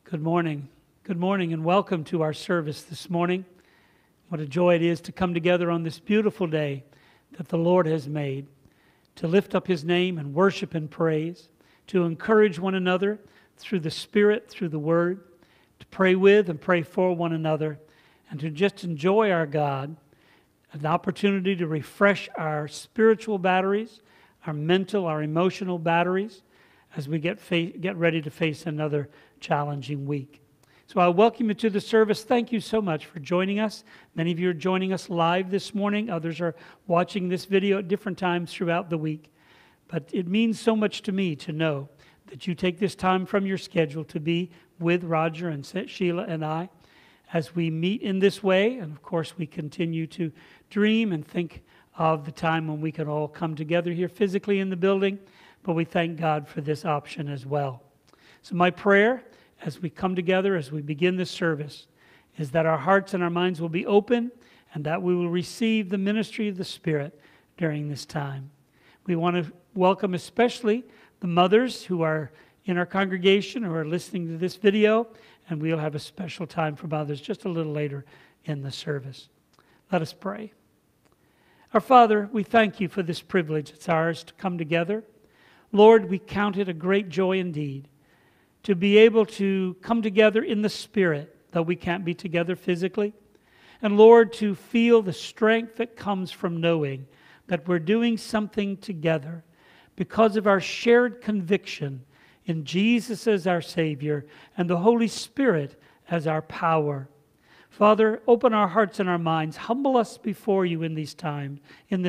Good morning. Good morning and welcome to our service this morning. What a joy it is to come together on this beautiful day that the Lord has made, to lift up His name and worship and praise, to encourage one another through the Spirit, through the Word, to pray with and pray for one another, and to just enjoy our God, an opportunity to refresh our spiritual batteries, our mental, our emotional batteries, as we get ready to face another challenging week. So I welcome you to the service. Thank you so much for joining us. Many of you are joining us live this morning. Others are watching this video at different times throughout the week. But it means so much to me to know that you take this time from your schedule to be with Roger and Sheila and I as we meet in this way. And of course, we continue to dream and think of the time when we can all come together here physically in the building. But we thank God for this option as well. So my prayer as we come together, as we begin this service, is that our hearts and our minds will be open and that we will receive the ministry of the Spirit during this time. We want to welcome especially the mothers who are in our congregation who are listening to this video, and we'll have a special time for mothers just a little later in the service. Let us pray. Our Father, we thank you for this privilege. It's ours to come together. Lord, we count it a great joy indeed to be able to come together in the Spirit, though we can't be together physically. And Lord, to feel the strength that comes from knowing that we're doing something together because of our shared conviction in Jesus as our Savior and the Holy Spirit as our power. Father, open our hearts and our minds. Humble us before you in this time.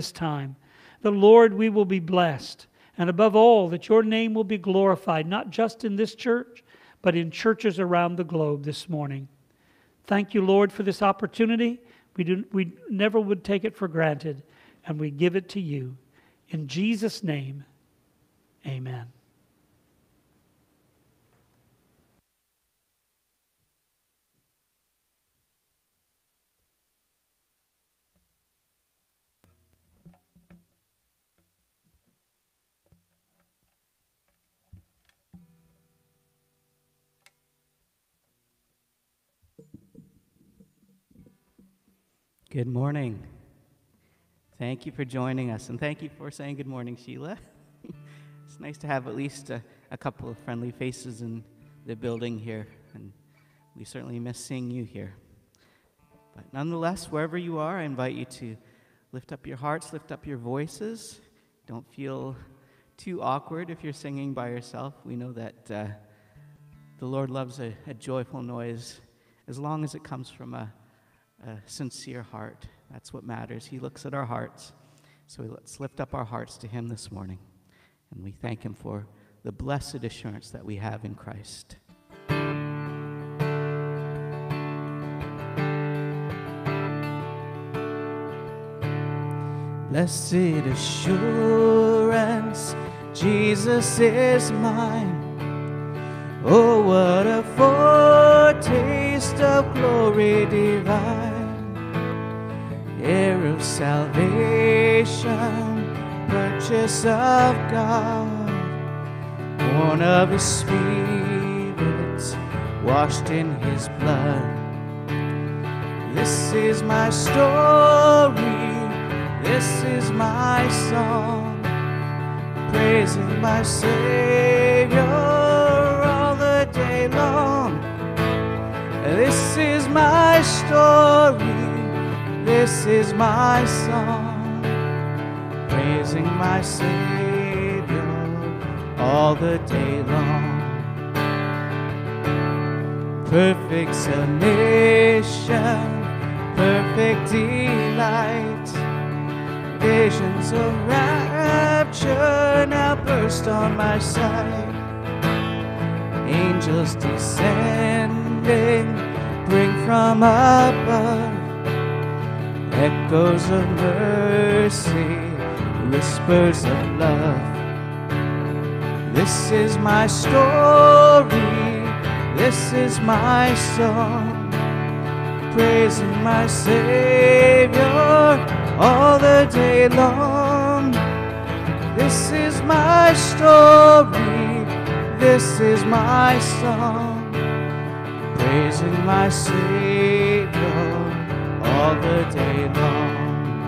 The Lord, we will be blessed. And above all, that your name will be glorified, not just in this church, but in churches around the globe this morning. Thank you, Lord, for this opportunity. We never would take it for granted, and we give it to you. In Jesus' name, amen. Good morning. Thank you for joining us, and thank you for saying good morning, Sheila. It's nice to have at least a couple of friendly faces in the building here, and we certainly miss seeing you here. But nonetheless, wherever you are, I invite you to lift up your hearts, lift up your voices. Don't feel too awkward if you're singing by yourself. We know that the Lord loves a joyful noise as long as it comes from a sincere heart. That's what matters. He looks at our hearts. So let's lift up our hearts to Him this morning. And we thank Him for the blessed assurance that we have in Christ. Blessed assurance, Jesus is mine. Oh, what a foretaste of glory divine, heir of salvation, purchase of God, born of His Spirit, washed in His blood. This is my story, this is my song, praising my Savior day long. This is my story, this is my song, praising my Savior all the day long. Perfect submission, perfect delight, visions of rapture now burst on my sight. Angels descending, bring from above echoes of mercy, whispers of love. This is my story, this is my song, praising my Savior all the day long. This is my story, this is my song, praising my Savior all the day long.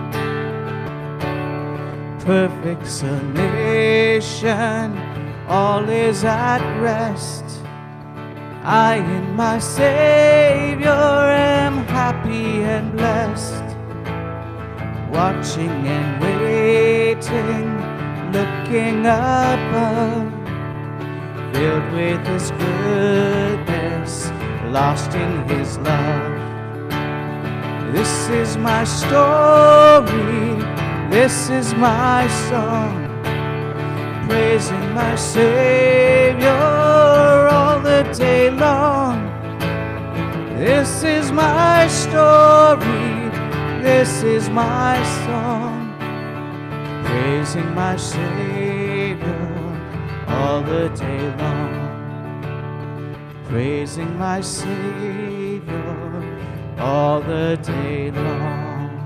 Perfect submission, all is at rest. I in my Savior am happy and blessed, watching and waiting, looking above, filled with His goodness, lost in His love. This is my story, this is my song, praising my Savior all the day long. This is my story, this is my song, praising my Savior all the day long, praising my Savior all the day long.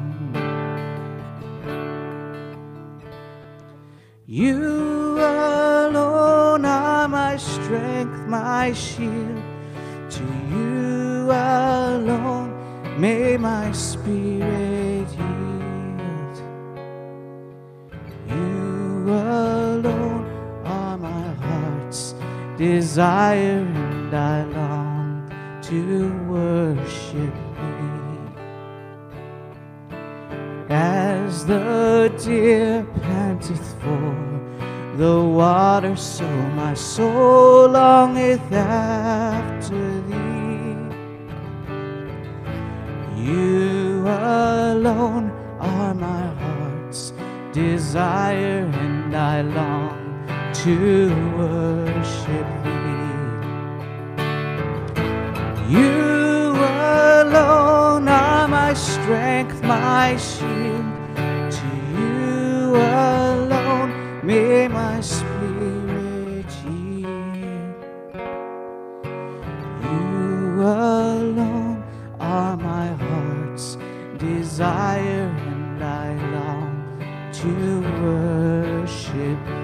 You alone are my strength, my shield. To you alone may my spirit yield. You alone are my heart's desire, and I long to worship Thee. As the deer panteth for the water, so my soul longeth after Thee. You alone are my heart's desire, and I long to worship Thee. You alone are my strength, my shield. To you alone may my spirit yield. You alone are my heart's desire, and I long to worship Thee.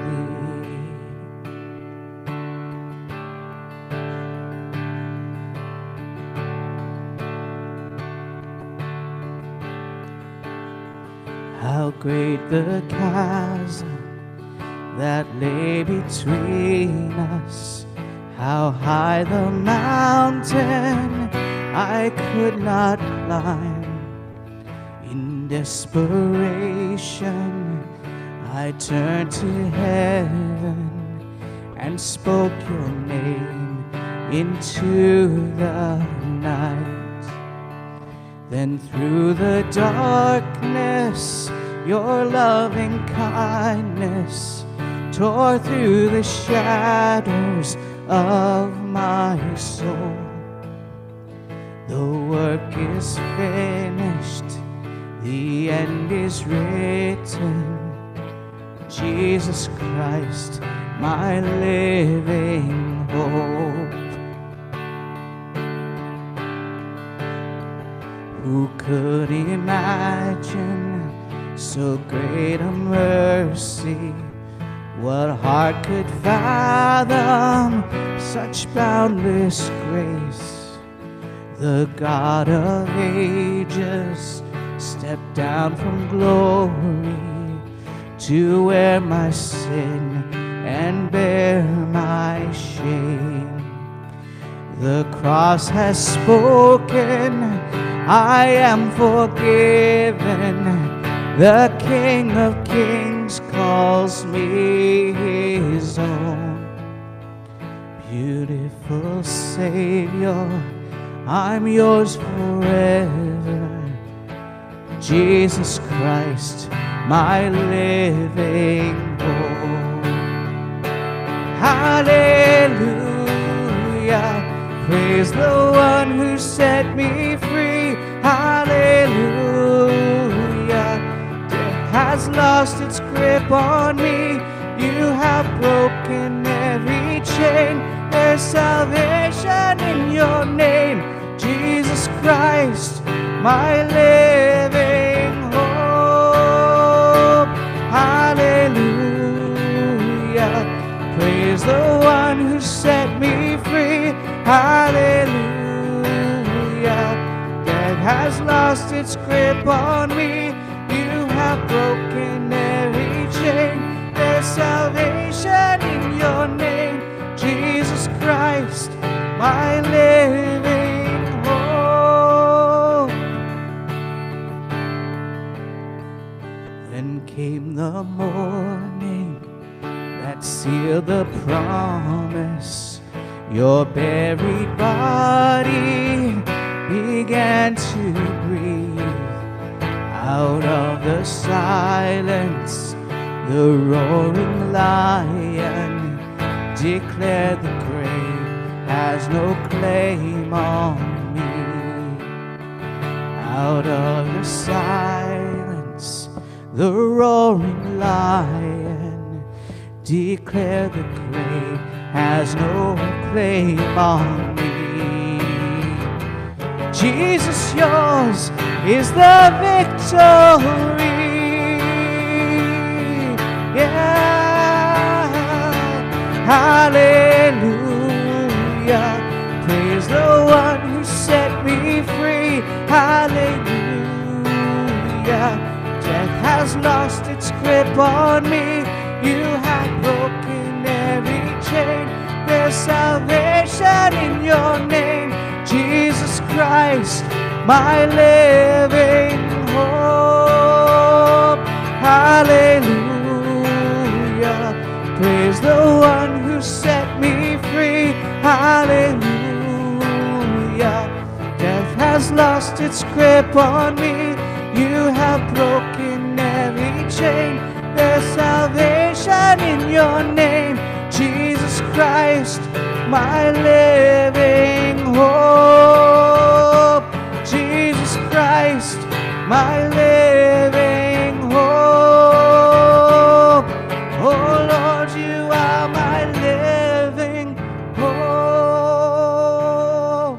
How great the chasm that lay between us, how high the mountain I could not climb. In desperation I turned to heaven and spoke Your name into the night. Then through the darkness Your loving kindness tore through the shadows of my soul. The work is finished, the end is written. Jesus Christ, my living hope. Who could imagine so great a mercy? What heart could fathom such boundless grace? The God of ages stepped down from glory to wear my sin and bear my shame. The cross has spoken, I am forgiven. The King of Kings calls me His own. Beautiful Savior, I'm Yours forever. Jesus Christ, my living hope. Hallelujah, praise the one who set me free. Hallelujah, death has lost its grip on me. You have broken every chain. There's salvation in Your name, Jesus Christ, my living hope. Hallelujah, praise the one who set me free. Hallelujah, its grip on me. You have broken every chain. There's salvation in your name, Jesus Christ, my living hope. Then came the morning that sealed the promise. Your buried body began to breathe. Out of the silence, the roaring lion declared the grave has no claim on me. Out of the silence, the roaring lion declared the grave has no claim on me. Jesus, yours is the victory. Yeah, hallelujah. Praise the one who set me free. Hallelujah. Death has lost its grip on me. You have broken every chain. There's salvation in your name, Jesus Christ, my living hope. Hallelujah. Praise the one who set me free. Hallelujah. Death has lost its grip on me. You have broken every chain. There's salvation in your name, Jesus Christ, my living hope. Jesus Christ, my living hope. Oh Lord, you are my living hope.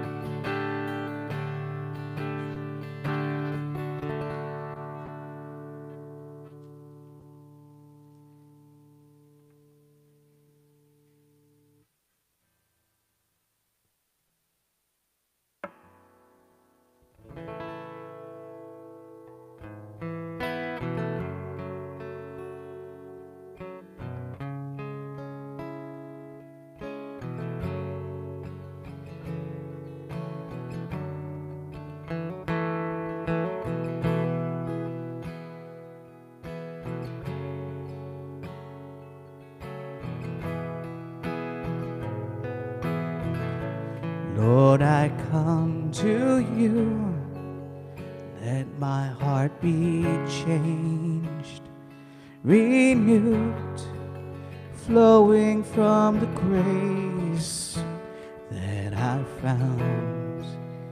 Lord, I come to you. Let my heart be changed, renewed, flowing from the grace that I found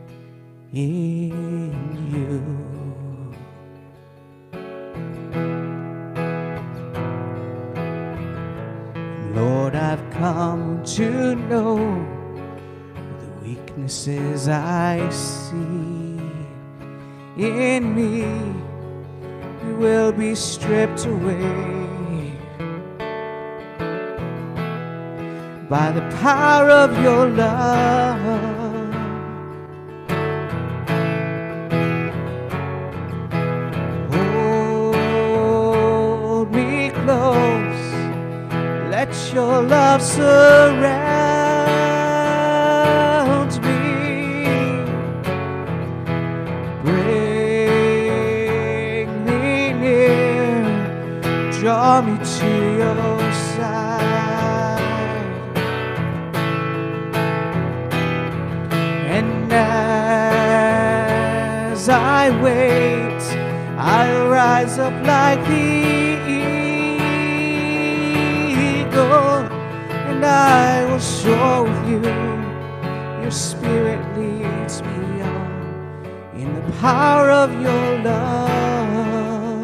in you. Lord, I've come to know the weaknesses I see in me will be stripped away by the power of your love. Hold me close, let your love surround me. Bring me near, draw me to your side. And as I wait, I'll rise up like the eagle, and I will soar with you. Your spirit leads me on in the power of your love.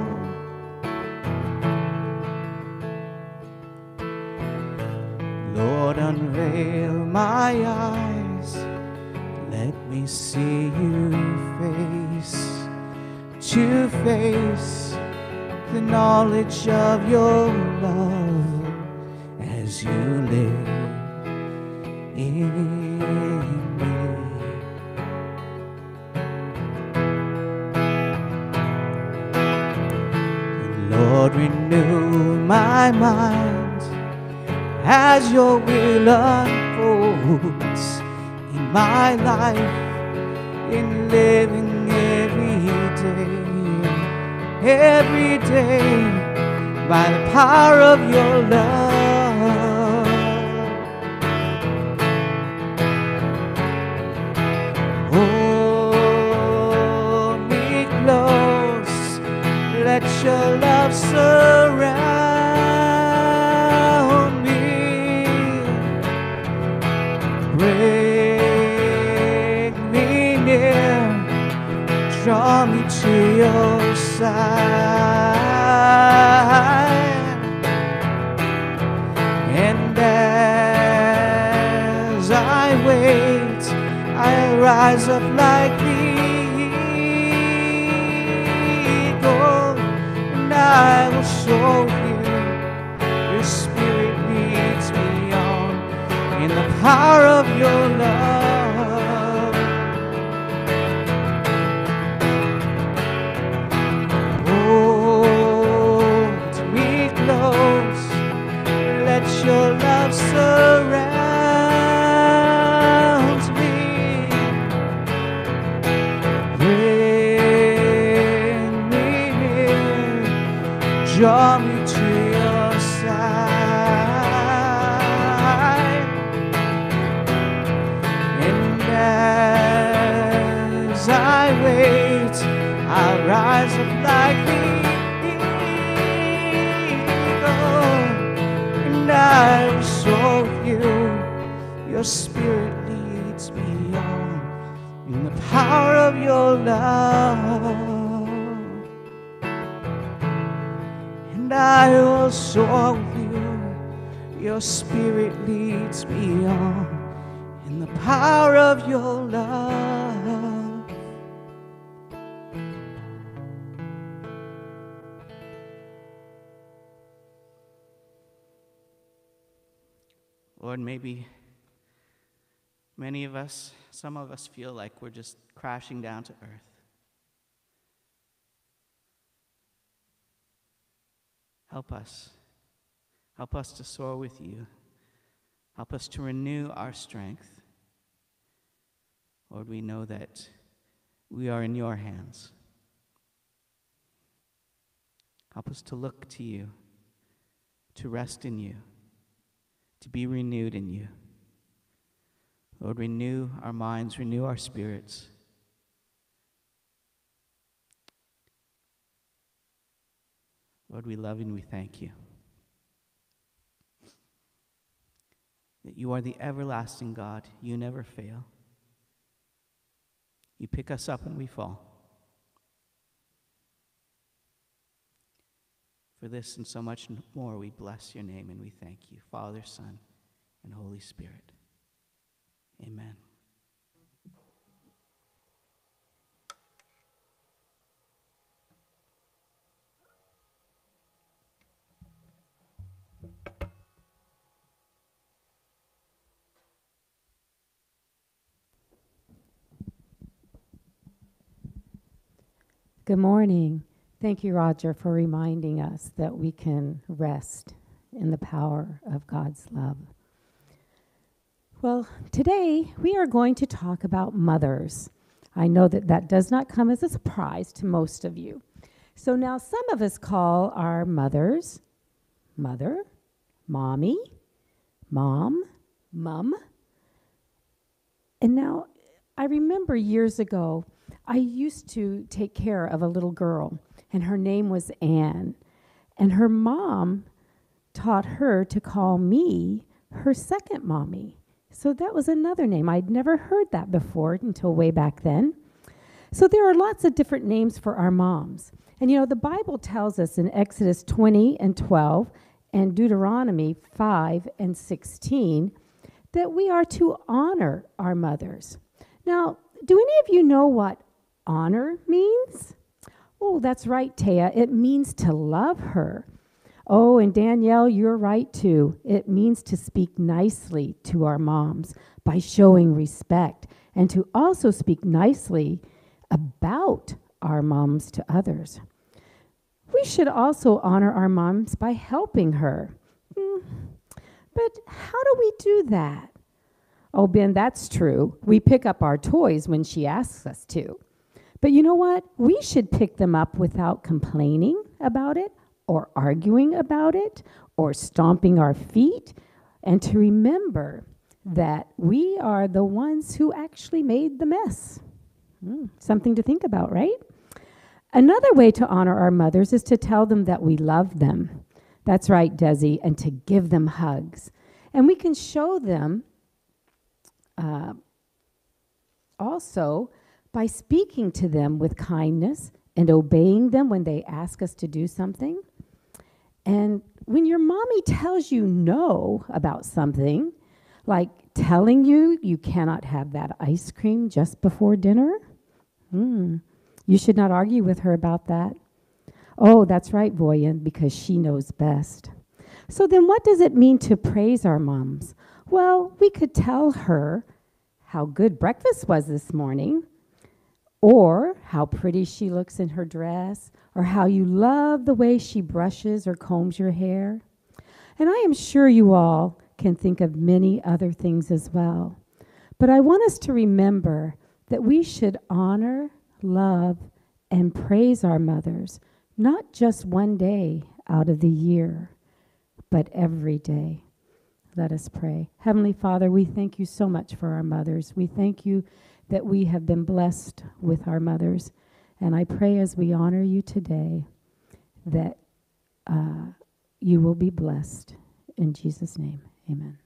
Lord, unveil my eyes, let me see you face to face, the knowledge of your love as you live in me. Lord, renew my mind as your will unfolds in my life, in living every day, by the power of your love. Hold me close, let your love surround me. Bring me near, draw me to your side, and as I wait, I rise up like the eagle, and I will show you your spirit leads me on in the power of your love. Your love surrounds me. Bring me near, draw me to your side, and as I wait, I'll rise up like the I will show you your spirit leads me on in the power of your love, and I will show you your spirit leads me on in the power of your love. Lord, maybe many of us, some of us feel like we're just crashing down to earth. Help us. Help us to soar with you. Help us to renew our strength. Lord, we know that we are in your hands. Help us to look to you, to rest in you, to be renewed in you. Lord, renew our minds, renew our spirits. Lord, we love you and we thank you that you are the everlasting God. You never fail. You pick us up when we fall. For this and so much more, we bless your name and we thank you, Father, Son, and Holy Spirit. Amen. Good morning. Thank you, Roger, for reminding us that we can rest in the power of God's love. Well, today we are going to talk about mothers. I know that that does not come as a surprise to most of you. So now some of us call our mothers mother, mommy, mom, mum. And now I remember years ago, I used to take care of a little girl, and her name was Anne. And her mom taught her to call me her second mommy. So that was another name. I'd never heard that before until way back then. So there are lots of different names for our moms. And you know, the Bible tells us in Exodus 20 and 12 and Deuteronomy 5 and 16 that we are to honor our mothers. Now, do any of you know what honor means? Oh, that's right, Taya. It means to love her. Oh, and Danielle, you're right too. It means to speak nicely to our moms by showing respect, and to also speak nicely about our moms to others. We should also honor our moms by helping her. But how do we do that? Oh, Ben, that's true. We pick up our toys when she asks us to. But you know what? We should pick them up without complaining about it or arguing about it or stomping our feet, and to remember that we are the ones who actually made the mess. Something to think about, right? Another way to honor our mothers is to tell them that we love them. That's right, Desi, and to give them hugs. And we can show them also by speaking to them with kindness and obeying them when they ask us to do something. And when your mommy tells you no about something, like telling you you cannot have that ice cream just before dinner, you should not argue with her about that. Oh, that's right, Voyan, because she knows best. So then what does it mean to praise our moms? Well, we could tell her how good breakfast was this morning, or how pretty she looks in her dress, or how you love the way she brushes or combs your hair. And I am sure you all can think of many other things as well. But I want us to remember that we should honor, love, and praise our mothers, not just one day out of the year, but every day. Let us pray. Heavenly Father, we thank you so much for our mothers. We thank you that we have been blessed with our mothers. And I pray as we honor you today that you will be blessed. In Jesus' name, amen.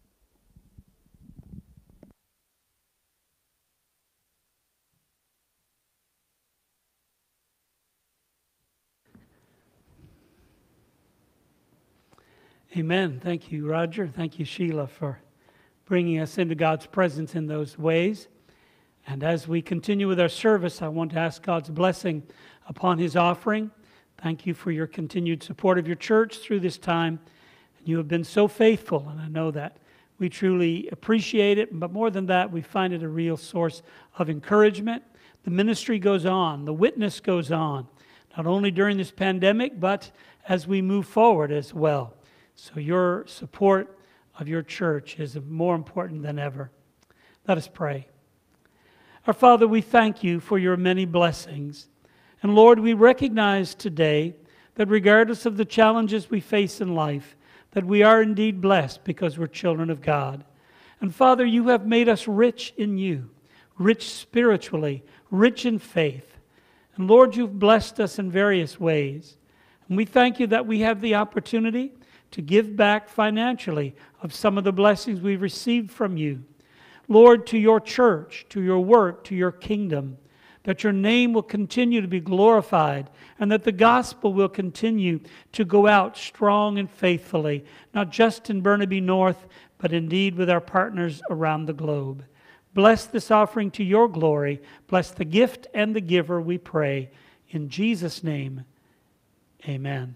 Amen. Thank you, Roger. Thank you, Sheila, for bringing us into God's presence in those ways. And as we continue with our service, I want to ask God's blessing upon his offering. Thank you for your continued support of your church through this time. You have been so faithful, and I know that. We truly appreciate it, but more than that, we find it a real source of encouragement. The ministry goes on, the witness goes on, not only during this pandemic, but as we move forward as well. So your support of your church is more important than ever. Let us pray. Our Father, we thank you for your many blessings. And Lord, we recognize today that regardless of the challenges we face in life, that we are indeed blessed because we're children of God. And Father, you have made us rich in you, rich spiritually, rich in faith. And Lord, you've blessed us in various ways. And we thank you that we have the opportunity to give back financially of some of the blessings we've received from you. Lord, to your church, to your work, to your kingdom, that your name will continue to be glorified and that the gospel will continue to go out strong and faithfully, not just in Burnaby North, but indeed with our partners around the globe. Bless this offering to your glory. Bless the gift and the giver, we pray. In Jesus' name, amen.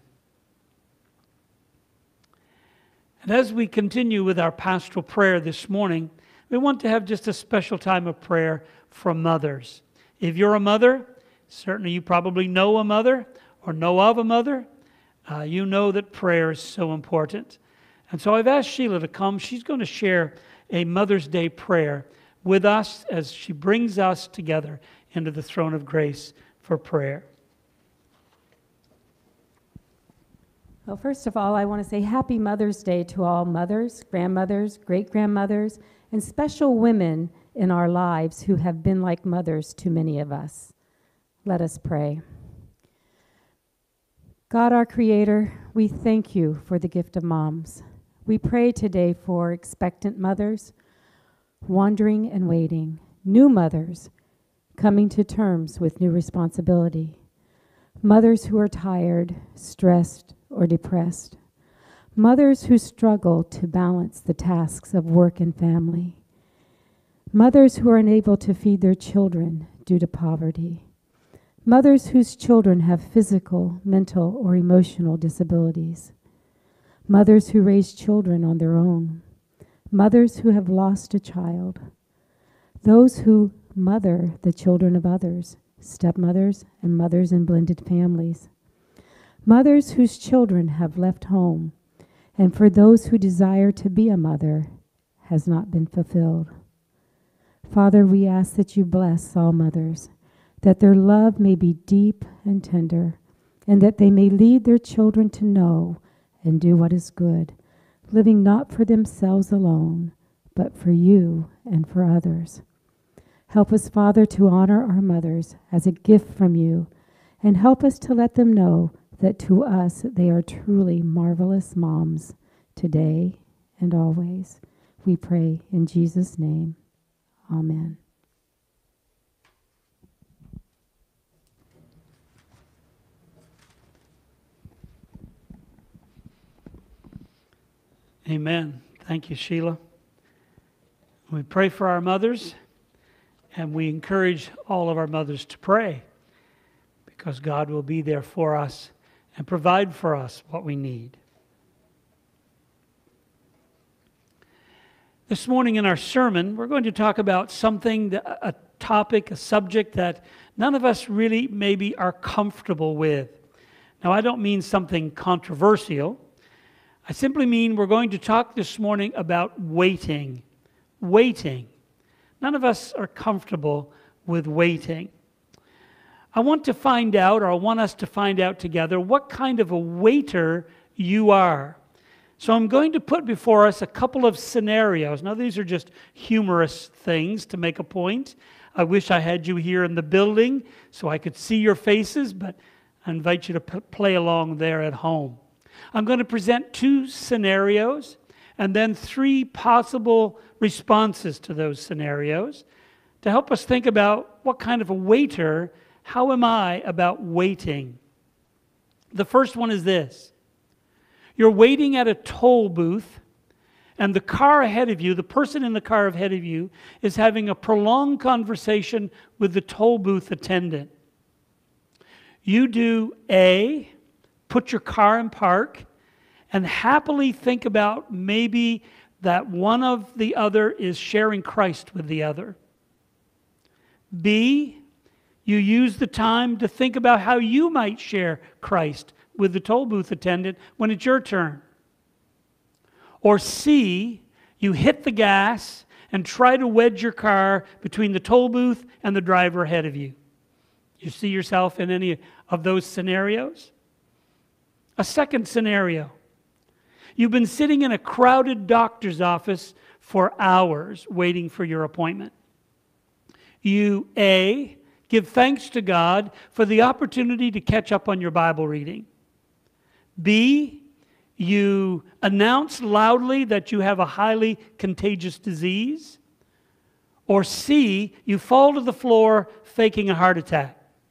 And as we continue with our pastoral prayer this morning, we want to have just a special time of prayer for mothers. If you're a mother, certainly you probably know a mother or know of a mother. You know that prayer is so important. And so I've asked Sheila to come. She's going to share a Mother's Day prayer with us as she brings us together into the throne of grace for prayer. Well, first of all, I want to say Happy Mother's Day to all mothers, grandmothers, great-grandmothers, and special women in our lives who have been like mothers to many of us. Let us pray. God, our Creator, we thank you for the gift of moms. We pray today for expectant mothers, wandering and waiting, new mothers coming to terms with new responsibility, mothers who are tired, stressed, or depressed, mothers who struggle to balance the tasks of work and family, mothers who are unable to feed their children due to poverty, mothers whose children have physical, mental, or emotional disabilities, mothers who raise children on their own, mothers who have lost a child, those who mother the children of others, stepmothers and mothers in blended families, mothers whose children have left home, and for those who desire to be a mother has not been fulfilled. Father, we ask that you bless all mothers, that their love may be deep and tender, and that they may lead their children to know and do what is good, living not for themselves alone, but for you and for others. Help us, Father, to honor our mothers as a gift from you, and help us to let them know that to us they are truly marvelous moms today and always. We pray in Jesus' name. Amen. Amen. Thank you, Sheila. We pray for our mothers, and we encourage all of our mothers to pray, because God will be there for us and provide for us what we need. This morning in our sermon, we're going to talk about something, a topic, a subject that none of us really maybe are comfortable with. Now, I don't mean something controversial. I simply mean we're going to talk this morning about waiting. Waiting. None of us are comfortable with waiting. I want to find out, or I want us to find out together, what kind of a waiter you are. So I'm going to put before us a couple of scenarios. Now, these are just humorous things to make a point. I wish I had you here in the building so I could see your faces, but I invite you to play along there at home. I'm going to present two scenarios and then three possible responses to those scenarios to help us think about what kind of a waiter, how am I about waiting? The first one is this. You're waiting at a toll booth, and the car ahead of you, the person in the car ahead of you, is having a prolonged conversation with the toll booth attendant. You do A, put your car in park, and happily think about maybe that one of the other is sharing Christ with the other. B, you use the time to think about how you might share Christ with the toll booth attendant when it's your turn. Or C, you hit the gas and try to wedge your car between the toll booth and the driver ahead of you. You see yourself in any of those scenarios? A second scenario. You've been sitting in a crowded doctor's office for hours waiting for your appointment. You, A, give thanks to God for the opportunity to catch up on your Bible reading. B, you announce loudly that you have a highly contagious disease. Or C, you fall to the floor faking a heart attack.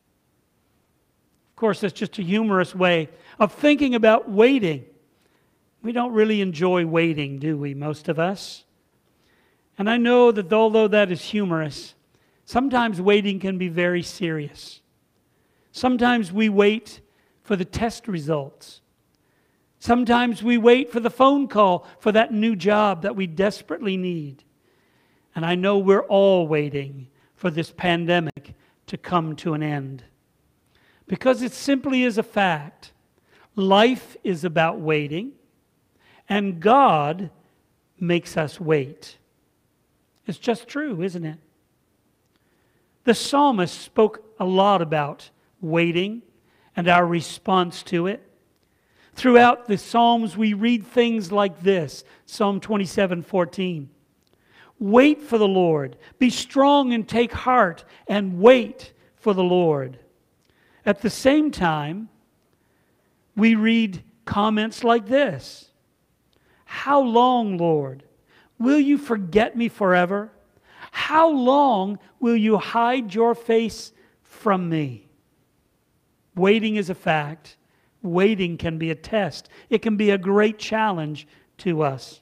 Of course, that's just a humorous way of thinking about waiting. We don't really enjoy waiting, do we, most of us? And I know that although that is humorous, sometimes waiting can be very serious. Sometimes we wait for the test results. Sometimes we wait for the phone call for that new job that we desperately need. And I know we're all waiting for this pandemic to come to an end. Because it simply is a fact. Life is about waiting, and God makes us wait. It's just true, isn't it? The psalmist spoke a lot about waiting and our response to it. Throughout the Psalms, we read things like this, Psalm 27:14. Wait for the Lord. Be strong and take heart and wait for the Lord. At the same time, we read comments like this. How long, Lord, will you forget me forever? How long will you hide your face from me? Waiting is a fact. Waiting can be a test. It can be a great challenge to us.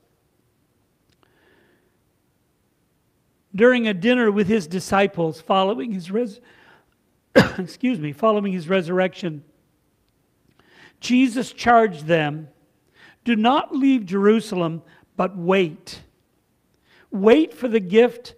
During a dinner with his disciples following his following his resurrection, Jesus charged them, do not leave Jerusalem, but wait. Wait for the gift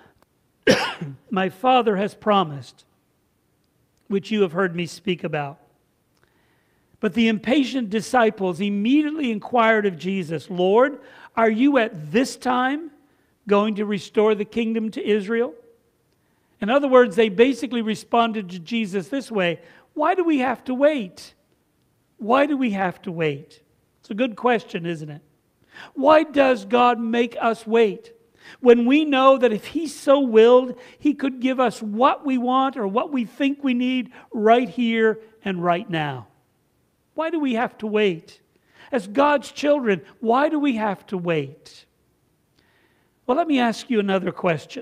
my Father has promised, which you have heard me speak about. But the impatient disciples immediately inquired of Jesus, Lord, are you at this time going to restore the kingdom to Israel? In other words, they basically responded to Jesus this way, why do we have to wait? Why do we have to wait? It's a good question, isn't it? Why does God make us wait? When we know that if He so willed, He could give us what we want or what we think we need right here and right now. Why do we have to wait? As God's children, why do we have to wait? Well, let me ask you another question.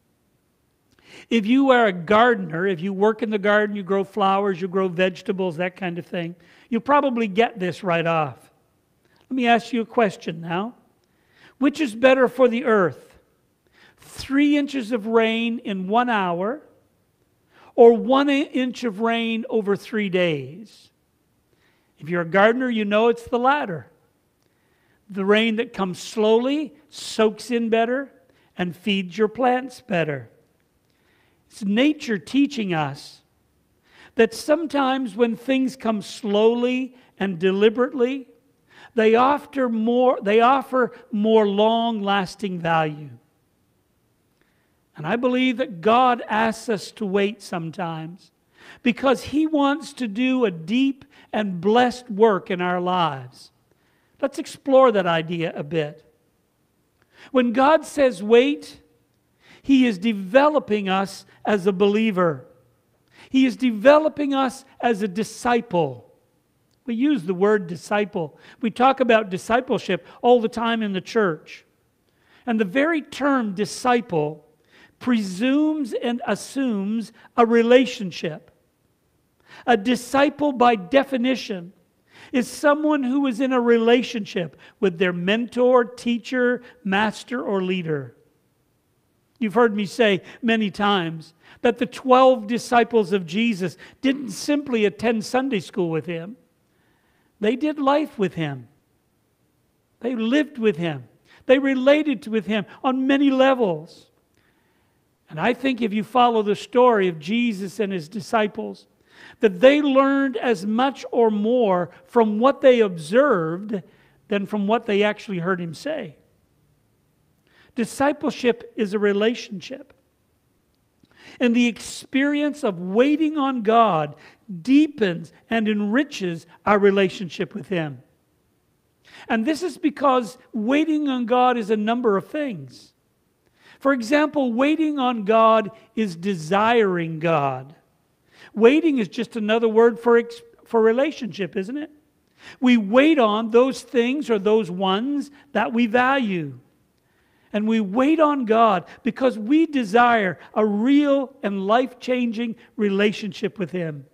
If you are a gardener, if you work in the garden, you grow flowers, you grow vegetables, that kind of thing, you'll probably get this right off. Let me ask you a question now. Which is better for the earth? 3 inches of rain in 1 hour or 1 inch of rain over 3 days? If you're a gardener, you know it's the latter. The rain that comes slowly soaks in better and feeds your plants better. It's nature teaching us that sometimes when things come slowly and deliberately, they offer more long-lasting value. And I believe that God asks us to wait sometimes because He wants to do a deep and blessed work in our lives. Let's explore that idea a bit. When God says wait, He is developing us as a believer. He is developing us as a disciple. We use the word disciple. We talk about discipleship all the time in the church. And the very term disciple presumes and assumes a relationship. A disciple, by definition, is someone who is in a relationship with their mentor, teacher, master, or leader. You've heard me say many times that the 12 disciples of Jesus didn't simply attend Sunday school with Him. They did life with Him. They lived with Him. They related with Him on many levels. And I think if you follow the story of Jesus and His disciples, that they learned as much or more from what they observed than from what they actually heard Him say. Discipleship is a relationship. And the experience of waiting on God deepens and enriches our relationship with Him. And this is because waiting on God is a number of things. For example, waiting on God is desiring God. Waiting is just another word for relationship, isn't it? We wait on those things or those ones that we value. And we wait on God because we desire a real and life-changing relationship with Him.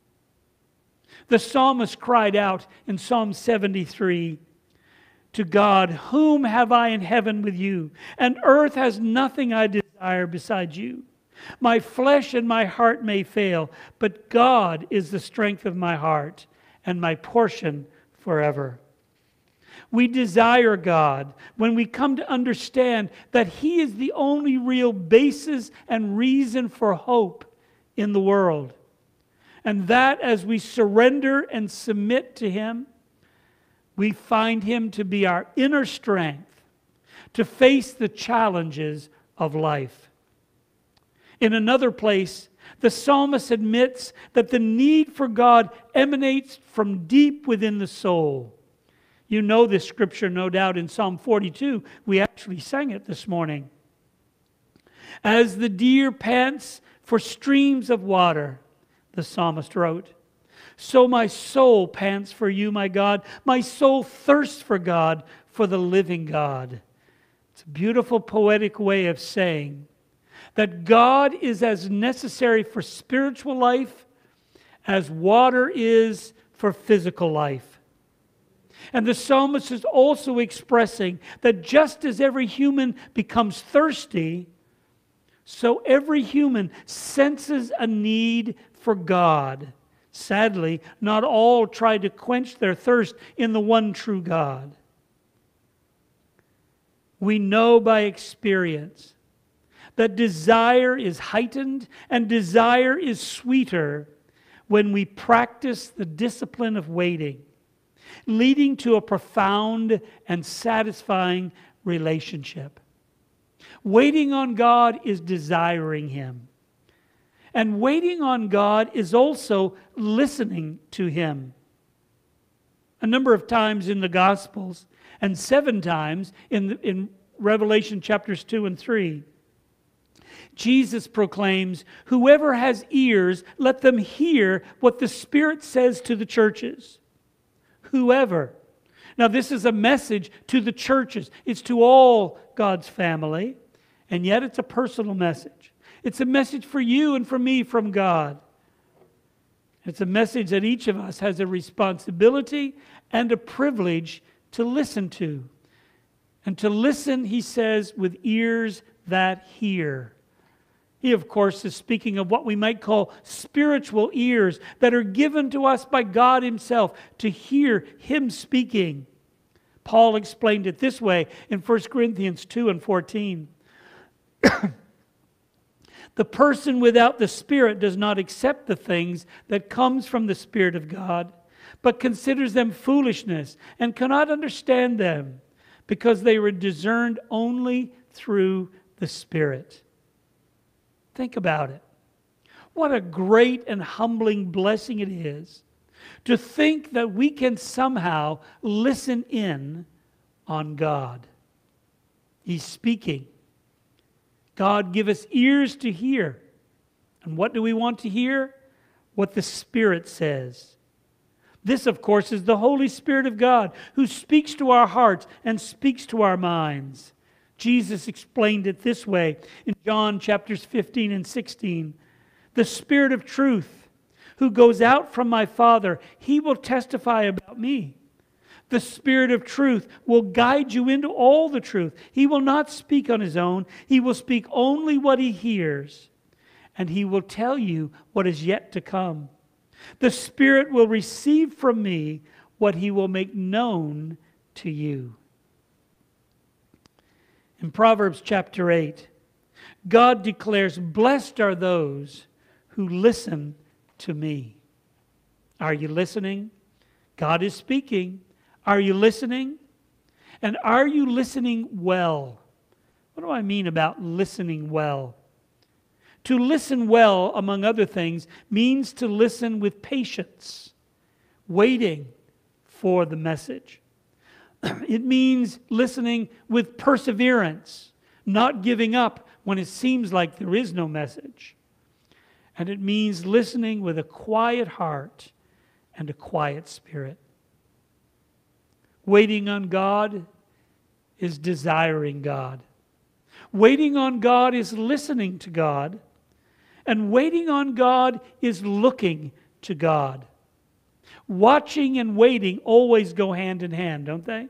The psalmist cried out in Psalm 73, to God, whom have I in heaven with you? And earth has nothing I desire besides you. My flesh and my heart may fail, but God is the strength of my heart and my portion forever. We desire God when we come to understand that He is the only real basis and reason for hope in the world. And that as we surrender and submit to Him, we find Him to be our inner strength to face the challenges of life. In another place, the psalmist admits that the need for God emanates from deep within the soul. You know this scripture, no doubt, in Psalm 42. We actually sang it this morning. As the deer pants for streams of water, the psalmist wrote, so my soul pants for you, my God. My soul thirsts for God, for the living God. It's a beautiful poetic way of saying that God is as necessary for spiritual life as water is for physical life. And the psalmist is also expressing that just as every human becomes thirsty, so every human senses a need for God. Sadly, not all try to quench their thirst in the one true God. We know by experience that desire is heightened and desire is sweeter when we practice the discipline of waiting, leading to a profound and satisfying relationship. Waiting on God is desiring Him. And waiting on God is also listening to Him. A number of times in the Gospels, and 7 times in Revelation chapters 2 and 3, Jesus proclaims, "Whoever has ears, let them hear what the Spirit says to the churches." Whoever. Now this is a message to the churches. It's to all God's family, and yet it's a personal message. It's a message for you and for me from God. It's a message that each of us has a responsibility and a privilege to listen to. And to listen, he says, with ears that hear. He, of course, is speaking of what we might call spiritual ears that are given to us by God Himself to hear Him speaking. Paul explained it this way in 1 Corinthians 2 and 14. The person without the Spirit does not accept the things that comes from the Spirit of God, but considers them foolishness and cannot understand them, because they were discerned only through the Spirit. Think about it. What a great and humbling blessing it is to think that we can somehow listen in on God. He's speaking. God, give us ears to hear. And what do we want to hear? What the Spirit says. This, of course, is the Holy Spirit of God who speaks to our hearts and speaks to our minds. Jesus explained it this way in John chapters 15 and 16. The Spirit of truth who goes out from my Father, He will testify about me. The Spirit of truth will guide you into all the truth. He will not speak on His own. He will speak only what He hears, and He will tell you what is yet to come. The Spirit will receive from me what He will make known to you. In Proverbs chapter 8, God declares, "Blessed are those who listen to me." Are you listening? God is speaking. Are you listening? And are you listening well? What do I mean about listening well? To listen well, among other things, means to listen with patience, waiting for the message. It means listening with perseverance, not giving up when it seems like there is no message. And it means listening with a quiet heart and a quiet spirit. Waiting on God is desiring God. Waiting on God is listening to God. And waiting on God is looking to God. Watching and waiting always go hand in hand, don't they?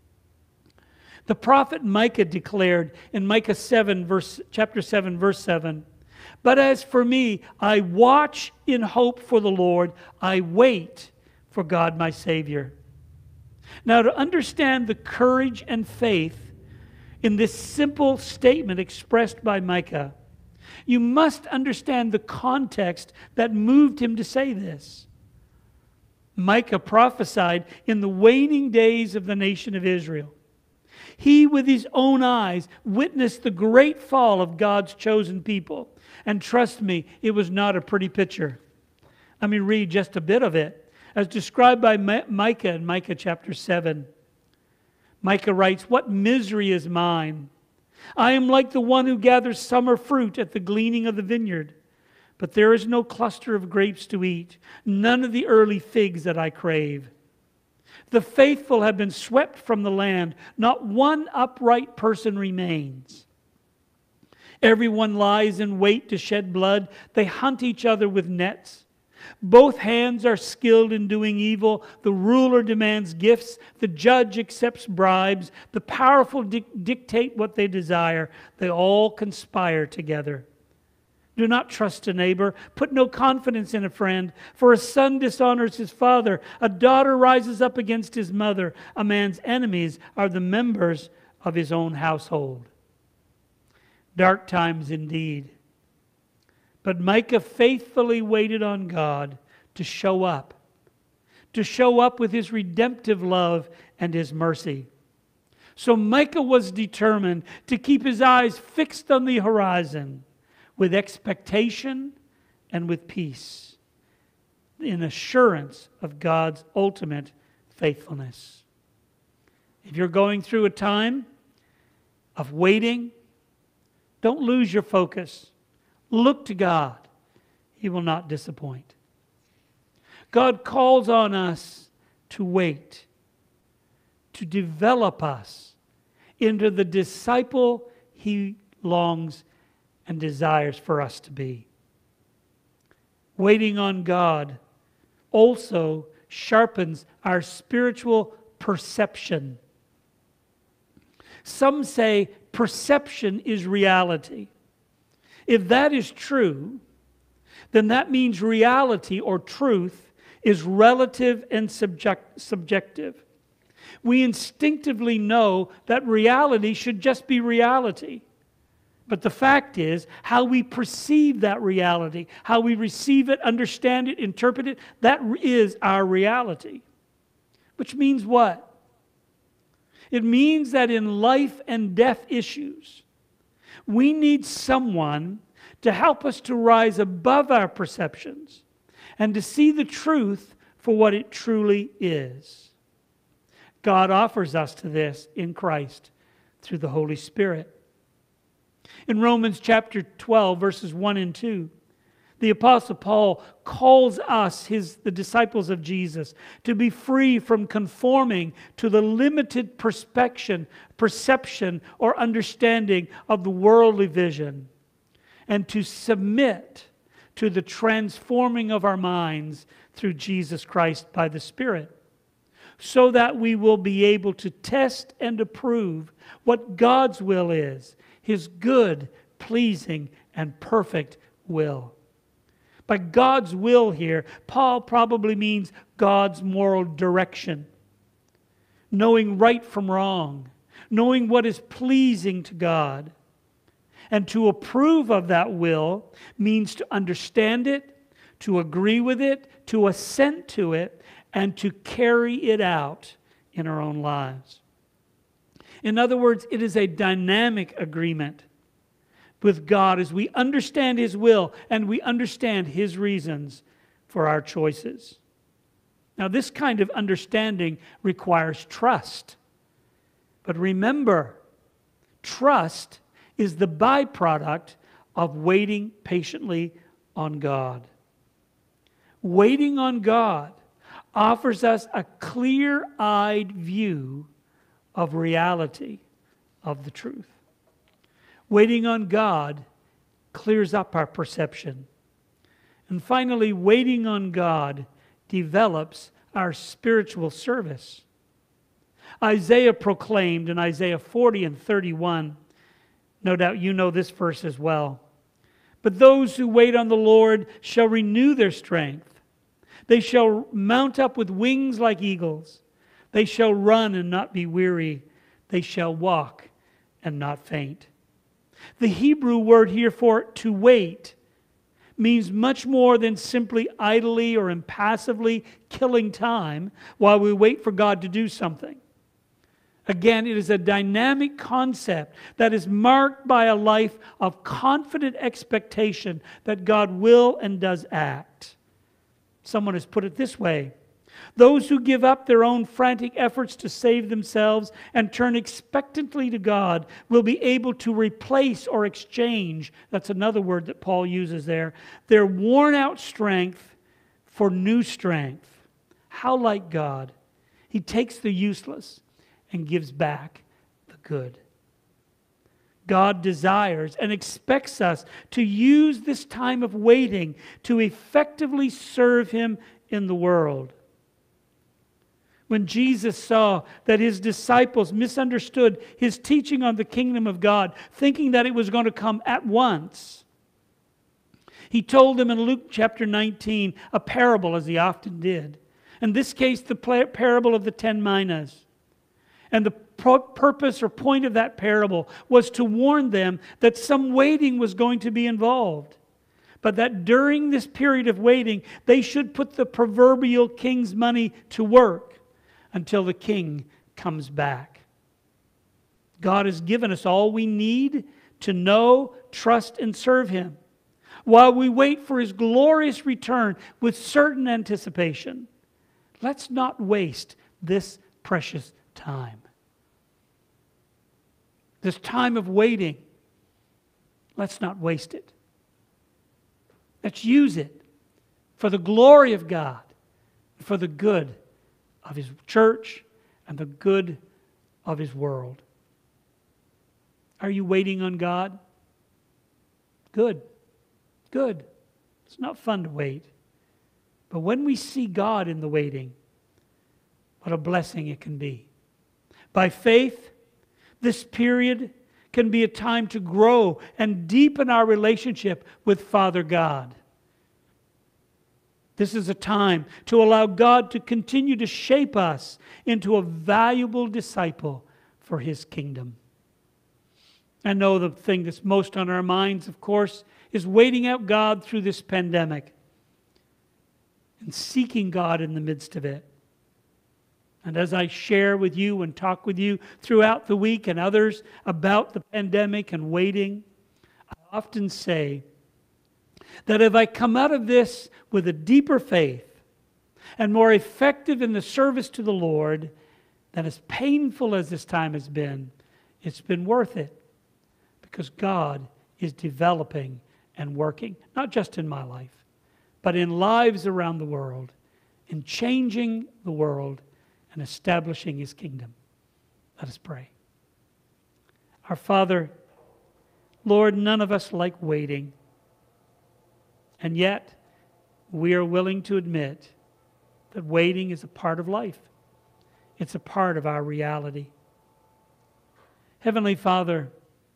The prophet Micah declared in Micah chapter 7, verse 7, "But as for me, I watch in hope for the Lord. I wait for God my Savior." Now, to understand the courage and faith in this simple statement expressed by Micah, you must understand the context that moved him to say this. Micah prophesied in the waning days of the nation of Israel. He, with his own eyes, witnessed the great fall of God's chosen people. And trust me, it was not a pretty picture. Let me read just a bit of it, as described by Micah in Micah chapter 7. Micah writes, "What misery is mine! I am like the one who gathers summer fruit at the gleaning of the vineyard. But there is no cluster of grapes to eat, none of the early figs that I crave. The faithful have been swept from the land, not one upright person remains. Everyone lies in wait to shed blood, they hunt each other with nets. Both hands are skilled in doing evil. The ruler demands gifts. The judge accepts bribes. The powerful dictate what they desire. They all conspire together. Do not trust a neighbor. Put no confidence in a friend. For a son dishonors his father. A daughter rises up against his mother. A man's enemies are the members of his own household." Dark times indeed. But Micah faithfully waited on God to show up with His redemptive love and His mercy. So Micah was determined to keep his eyes fixed on the horizon with expectation and with peace, in assurance of God's ultimate faithfulness. If you're going through a time of waiting, don't lose your focus. Look to God. He will not disappoint. God calls on us to wait, to develop us into the disciple He longs and desires for us to be. Waiting on God also sharpens our spiritual perception. Some say perception is reality. If that is true, then that means reality or truth is relative and subjective. We instinctively know that reality should just be reality. But the fact is, how we perceive that reality, how we receive it, understand it, interpret it, that is our reality. Which means what? It means that in life and death issues, we need someone to help us to rise above our perceptions and to see the truth for what it truly is. God offers us to this in Christ through the Holy Spirit. In Romans chapter 12, verses 1 and 2, the Apostle Paul calls us, the disciples of Jesus, to be free from conforming to the limited perception or understanding of the worldly vision, and to submit to the transforming of our minds through Jesus Christ by the Spirit, so that we will be able to test and approve what God's will is, His good, pleasing, and perfect will. By God's will here, Paul probably means God's moral direction. Knowing right from wrong, knowing what is pleasing to God. And to approve of that will means to understand it, to agree with it, to assent to it, and to carry it out in our own lives. In other words, it is a dynamic agreement with God as we understand His will and we understand His reasons for our choices. Now, this kind of understanding requires trust. But remember, trust is the byproduct of waiting patiently on God. Waiting on God offers us a clear-eyed view of reality, of the truth. Waiting on God clears up our perception. And finally, waiting on God develops our spiritual service. Isaiah proclaimed in Isaiah 40 and 31, no doubt you know this verse as well, "But those who wait on the Lord shall renew their strength. They shall mount up with wings like eagles. They shall run and not be weary. They shall walk and not faint." The Hebrew word here for to wait means much more than simply idly or impassively killing time while we wait for God to do something. Again, it is a dynamic concept that is marked by a life of confident expectation that God will and does act. Someone has put it this way: those who give up their own frantic efforts to save themselves and turn expectantly to God will be able to replace or exchange, that's another word that Paul uses there, their worn out strength for new strength. How like God? He takes the useless and gives back the good. God desires and expects us to use this time of waiting to effectively serve Him in the world. When Jesus saw that His disciples misunderstood His teaching on the kingdom of God, thinking that it was going to come at once, He told them in Luke chapter 19 a parable, as He often did. In this case, the parable of the 10 minas. And the purpose or point of that parable was to warn them that some waiting was going to be involved. but that during this period of waiting, they should put the proverbial king's money to work until the king comes back. God has given us all we need to know, trust, and serve Him, while we wait for His glorious return with certain anticipation. Let's not waste this precious time. This time of waiting, let's not waste it. Let's use it for the glory of God, for the good of His church and the good of His world. Are you waiting on God? Good. Good. It's not fun to wait. But when we see God in the waiting, what a blessing it can be. By faith, this period can be a time to grow and deepen our relationship with Father God. This is a time to allow God to continue to shape us into a valuable disciple for His kingdom. I know the thing that's most on our minds, of course, is waiting out God through this pandemic and seeking God in the midst of it. And as I share with you and talk with you throughout the week and others about the pandemic and waiting, I often say that if I come out of this with a deeper faith and more effective in the service to the Lord, then as painful as this time has been, it's been worth it. Because God is developing and working, not just in my life, but in lives around the world, in changing the world and establishing His kingdom. Let us pray. Our Father, Lord, none of us like waiting, and yet we are willing to admit that waiting is a part of life. It's a part of our reality. Heavenly Father,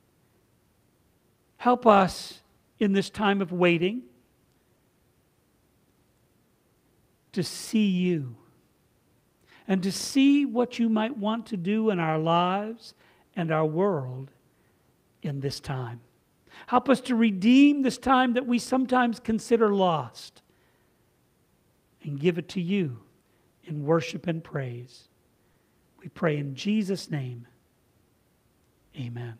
help us in this time of waiting to see You and to see what You might want to do in our lives and our world in this time. Help us to redeem this time that we sometimes consider lost and give it to You in worship and praise. We pray in Jesus' name. Amen.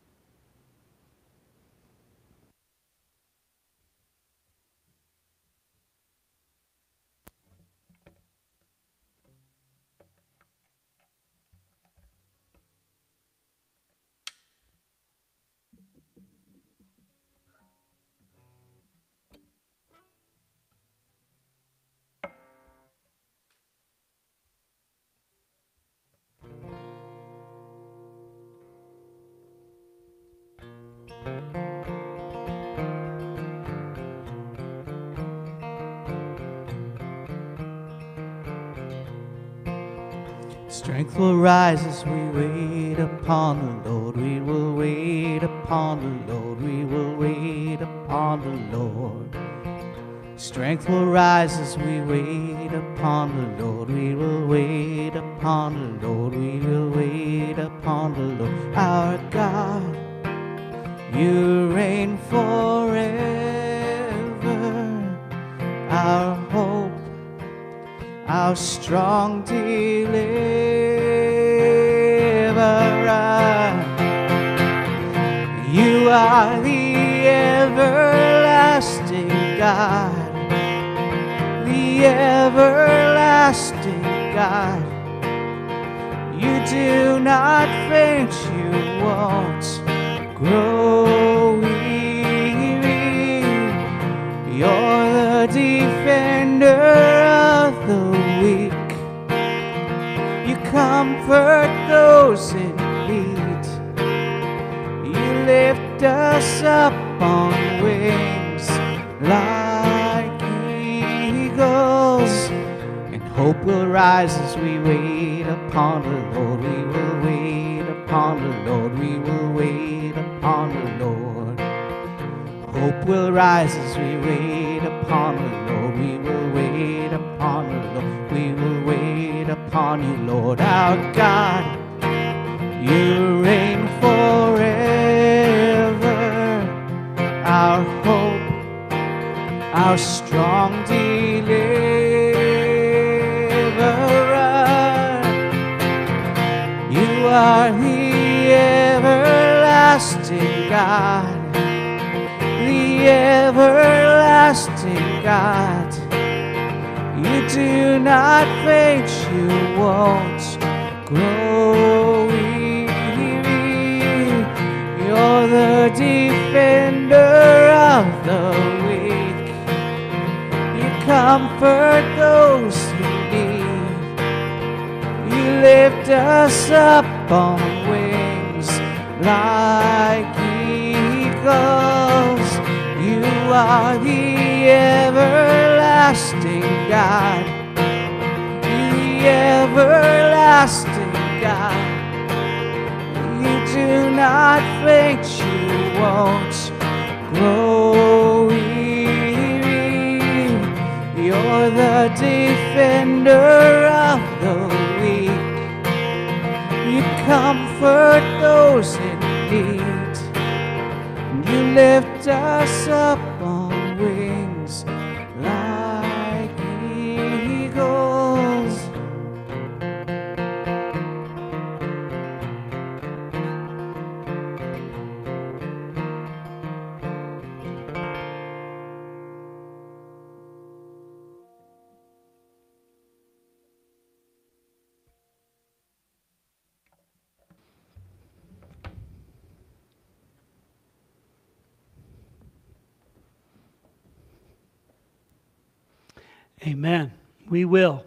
Strength will rise as we wait upon the Lord. We will wait upon the Lord. We will wait upon the Lord. Strength will rise as we wait upon the Lord. We will wait upon the Lord. We will wait upon the Lord. Our God, You reign forever. Our hope, our strong deliverer. You are the everlasting God, the everlasting God. You do not faint, You won't grow weary. You're the defender of the weak. You comfort those in need. You lift us up on wings like eagles. And hope will rise as we wait upon the Lord. We will wait upon the Lord. We will wait upon the Lord. Hope will rise as we wait upon the Lord. We will wait upon the Lord. We will wait upon You, Lord. Our God, You reign forever. Our hope, our strong deliverer. You are the everlasting God, the everlasting God. You do not faint, you won't grow weary. You're the defender of the weak. You comfort those who need. You lift us up on wings like eagles. You are the everlasting God, the everlasting God. You do not faint, you won't grow weary. You're the defender of the weak. You comfort those in need. You lift us up on wings like eagles. Amen. We will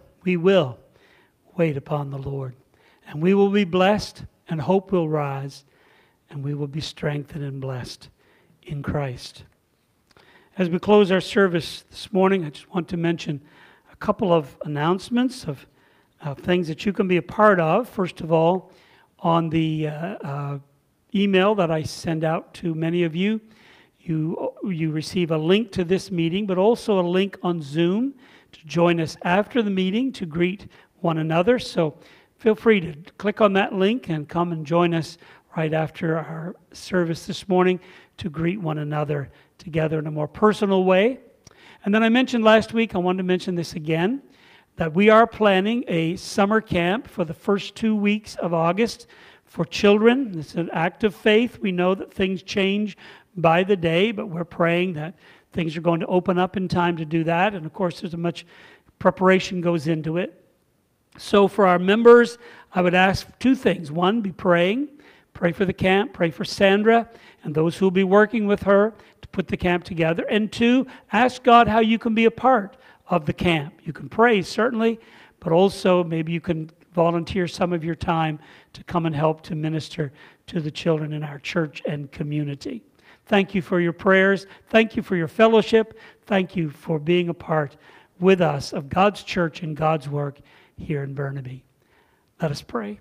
wait upon the Lord. And we will be blessed, and hope will rise, and we will be strengthened and blessed in Christ. As we close our service this morning, I just want to mention a couple of announcements of things that you can be a part of. First of all, on the email that I send out to many of you, you receive a link to this meeting, but also a link on Zoom to join us after the meeting to greet one another. So feel free to click on that link and come and join us right after our service this morning to greet one another together in a more personal way. And then I mentioned last week, I wanted to mention this again, that we are planning a summer camp for the first 2 weeks of August for children. It's an act of faith. We know that things change by the day, but we're praying that things are going to open up in time to do that. And of course, there's much preparation goes into it. So for our members, I would ask two things. One, be praying. Pray for the camp. Pray for Sandra and those who will be working with her to put the camp together. And two, ask God how you can be a part of the camp. You can pray, certainly, but also maybe you can volunteer some of your time to come and help to minister to the children in our church and community. Thank you for your prayers. Thank you for your fellowship. Thank you for being a part with us of God's church and God's work here in Burnaby. Let us pray.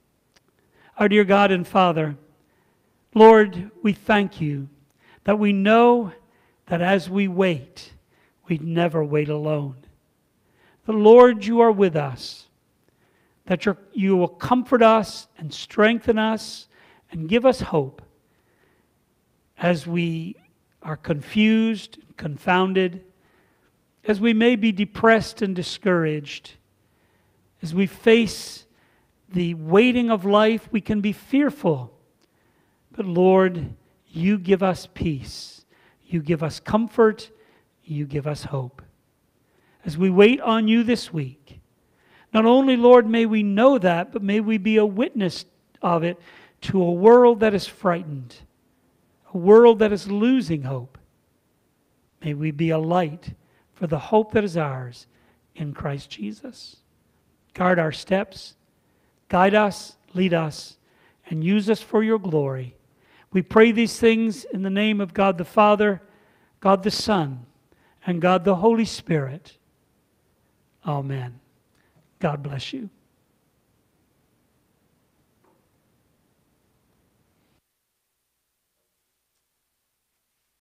Our dear God and Father, Lord, we thank you that we know that as we wait, we never wait alone. The Lord, you are with us, that you will comfort us and strengthen us and give us hope as we are confused, confounded, as we may be depressed and discouraged, as we face the waiting of life, we can be fearful. But Lord, you give us peace. You give us comfort. You give us hope. As we wait on you this week, not only, Lord, may we know that, but may we be a witness of it to a world that is frightened, a world that is losing hope. May we be a light for the hope that is ours in Christ Jesus. Guard our steps, guide us, lead us, and use us for your glory. We pray these things in the name of God the Father, God the Son, and God the Holy Spirit. Amen. God bless you.